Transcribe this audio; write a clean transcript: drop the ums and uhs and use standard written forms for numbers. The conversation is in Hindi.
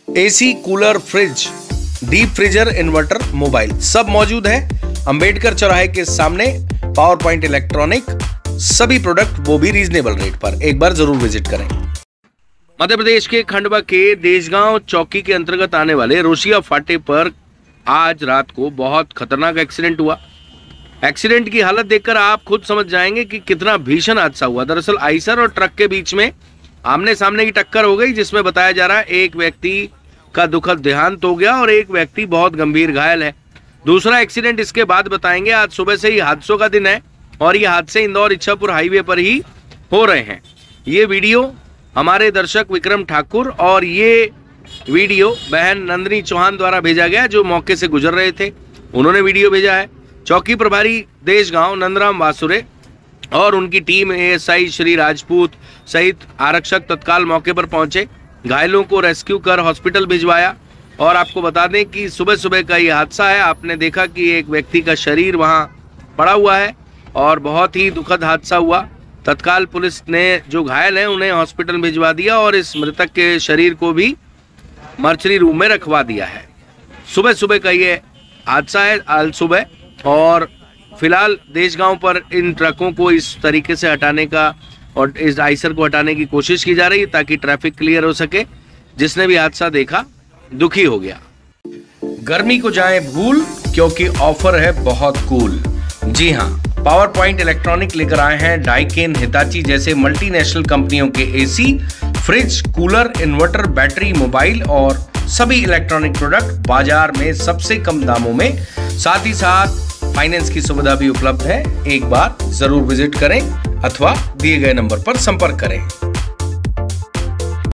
AC, cooler, fridge, deep freezer, inverter, mobile सब मौजूद है अंबेडकर चौराहे के सामने। पावर पॉइंट इलेक्ट्रॉनिक, सभी प्रोडक्ट वो भी रीजनेबल रेट पर। एक बार जरूर विजिट करें। मध्य प्रदेश के खंडवा के देशगांव चौकी के अंतर्गत आने वाले रोशिया फाटे पर आज रात को बहुत खतरनाक एक्सीडेंट हुआ। एक्सीडेंट की हालत देखकर आप खुद समझ जाएंगे कि कितना भीषण हादसा हुआ। दरअसल आइसर और ट्रक के बीच में आमने सामने की टक्कर हो गई, जिसमें बताया जा रहा है एक व्यक्ति का दुखद देहांत हो गया और एक व्यक्ति बहुत गंभीर घायल है। दूसरा एक्सीडेंट इसके बाद बताएंगे। आज सुबह से ही हादसों का दिन है और ये हादसे इंदौर इच्छापुर हाईवे पर ही हो रहे हैं। ये वीडियो हमारे दर्शक विक्रम ठाकुर और ये वीडियो बहन नंदिनी चौहान द्वारा भेजा गया, जो मौके से गुजर रहे थे। उन्होंने वीडियो भेजा है। चौकी प्रभारी देशगांव नंदराम वासुरे और उनकी टीम एएसआई श्री राजपूत सहित आरक्षक तत्काल मौके पर पहुंचे, घायलों को रेस्क्यू कर हॉस्पिटल भिजवाया। और आपको बता दें कि सुबह सुबह का ये हादसा है। आपने देखा कि एक व्यक्ति का शरीर वहां पड़ा हुआ है और बहुत ही दुखद हादसा हुआ। तत्काल पुलिस ने जो घायल हैं उन्हें हॉस्पिटल भिजवा दिया और इस मृतक के शरीर को भी मर्चरी रूम में रखवा दिया है। सुबह सुबह का ये हादसा है आज सुबह, और फिलहाल देशगांव पर इन ट्रकों को इस तरीके से हटाने का और इस आइसर को हटाने की कोशिश की जा रही है ताकि ट्रैफिक क्लियर हो सके। जिसने भी हादसा देखा दुखी हो गया। गर्मी को जाए भूल, क्योंकि ऑफर है बहुत कूल। जी हाँ, पावर पॉइंट इलेक्ट्रॉनिक लेकर आए हैं डाइकेन, हिताची जैसे मल्टीनेशनल कंपनियों के AC, fridge, cooler, inverter, battery, mobile और सभी इलेक्ट्रॉनिक प्रोडक्ट बाजार में सबसे कम दामों में। साथ ही साथ फाइनेंस की सुविधा भी उपलब्ध है। एक बार जरूर विजिट करें अथवा दिए गए नंबर पर संपर्क करें।